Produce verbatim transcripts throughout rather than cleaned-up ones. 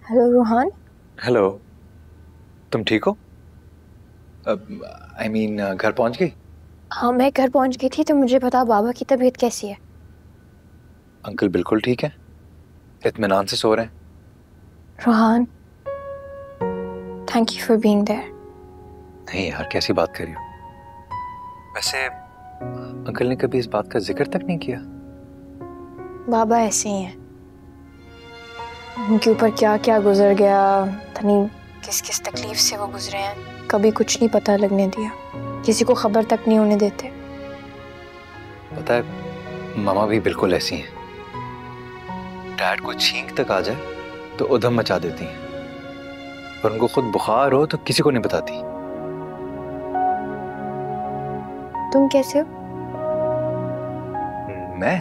Hello Rohan. Hello. तुम ठीक हो? आई मीन घर पहुंच गई? हाँ मैं घर पहुंच गई थी। तो मुझे बता बाबा की तबीयत कैसी है? अंकल बिल्कुल ठीक है, इत्मीनान से सो रहे हैं। Rohan, thank you for being there. नहीं यार, कैसी बात कर रही हो? वैसे अंकल ने कभी इस बात का जिक्र तक नहीं किया? बाबा ऐसे ही हैं, उनके ऊपर क्या क्या गुजर गया, पता नहीं किस किस तकलीफ से वो गुजरे हैं, कभी कुछ नहीं पता लगने दिया, किसी को खबर तक नहीं होने देते। पता है, मामा भी बिल्कुल ऐसी हैं। डैड को छींक तक आ जाए तो उधम मचा देती हैं, और उनको खुद बुखार हो तो किसी को नहीं बताती। तुम कैसे हो? मैं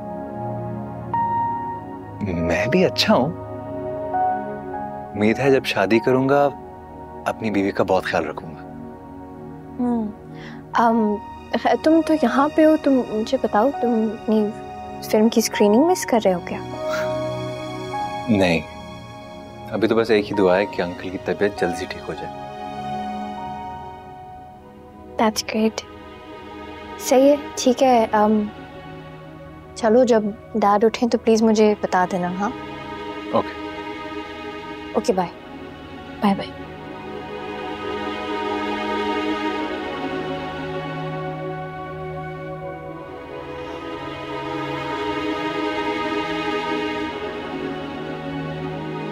मैं भी अच्छा हूं। उम्मीद है जब शादी करूंगा अपनी बीवी का बहुत ख्याल रखूंगा। हम्म um, तुम तो यहाँ पे हो, तुम मुझे बताओ, तुम अपनी फिल्म की स्क्रीनिंग मिस कर रहे हो क्या? नहीं, अभी तो बस एक ही दुआ है कि अंकल की तबीयत जल्दी से ठीक हो जाए। That's great. सही है, ठीक है। um, चलो जब डैड उठें तो प्लीज मुझे बता देना। हाँ okay. Okay, bye bye bye.